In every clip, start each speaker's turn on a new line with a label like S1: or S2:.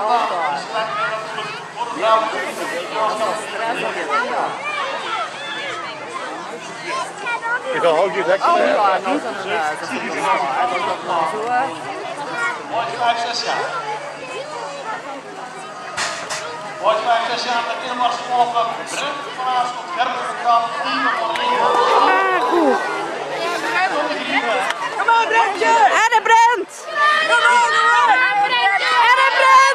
S1: Ik ga ook direct.
S2: Oh ja, nou zijn er dat is normaal. Dat is nog zo.
S3: Wordt 5-6 jaar. Wordt 5-6 jaar met Ilmar Smolven, Brent van Aarschot, Gerben van Kamp, Ivo van Leeuwen.
S2: Goed. Kom maar, Brentje! En de Brent! Kom maar, Brent! En de Brent!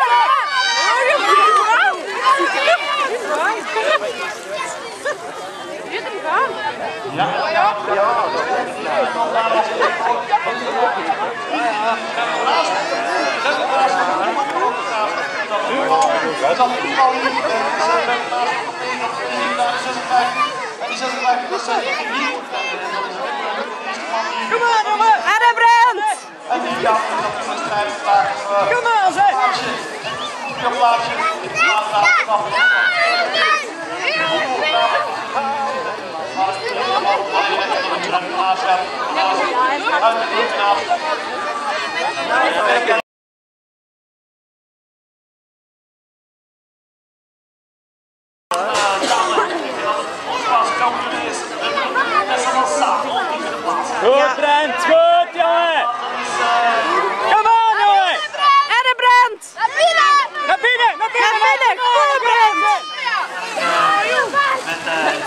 S2: Kom maar, jongen! En de Brent!
S3: En die Jan is op de strijd vandaag.
S2: Kom maar, zeg!
S3: Op plaatsje.
S1: Goed, Brent, goed, jongen! Kom aan, jongen!
S2: En de Brent!
S1: Naar binnen! Naar binnen!
S2: Naar binnen! Kom de Brent!
S3: Met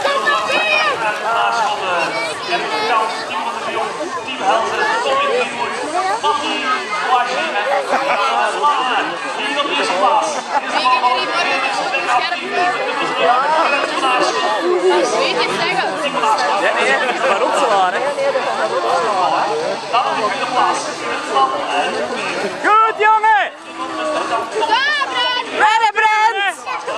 S3: en de kans, Team van de Jong, Team Helden, Tom in Greenwood, Mattie, Washington en Lana. Hier op de eerste plaats. Is de man van de
S1: Waarom zo aan, hè?
S3: dan op de tweede plaats.
S1: Goed, jongen!
S2: En de Brent!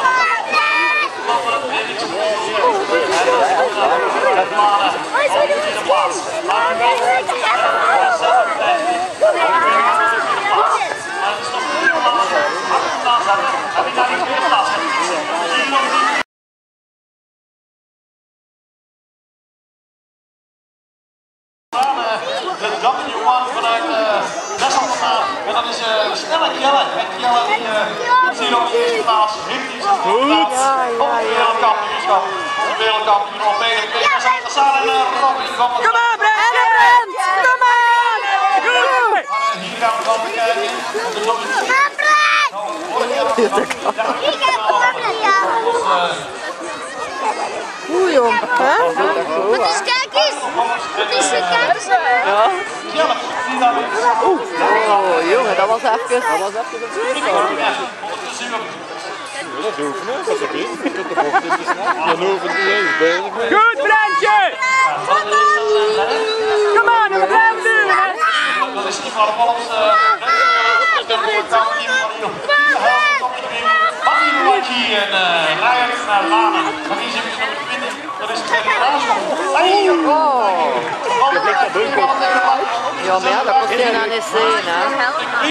S3: De W1 vanuit Wessel vandaan. En dat is snelle Kjelle. En Kjelle die hier op de eerste plaats heeft hij zijn voorplaats op het wereldkampioenschap. Op het wereldkampioen op BNP. En zijn samen en Robin van de
S2: Kom maar, Brent! En de Brent! Kom aan!
S3: hier gaan we dan bekijken.
S2: Oeh, jong.
S4: Wat is kijk eens! Wat is het? Kijk eens!
S2: Ja.
S3: Kjelle, die daar is.
S2: Oh, jongen, dat was even een
S1: Dat oefenen, dat is oké. Je kunt de bocht in de snel. Dan oefent hij eens bezig mee. Goed, Brentje! Kom aan, we blijven duwen, hè!
S3: Dat is Ivan Wolfs, de wereldkampioen van hier op de Mattie en Ryan naar Lana. Maar die zit nummer 20. Dat is de Aarschot.
S2: Oh. Ja, maar ja, dat kost je dan eens zien, hè.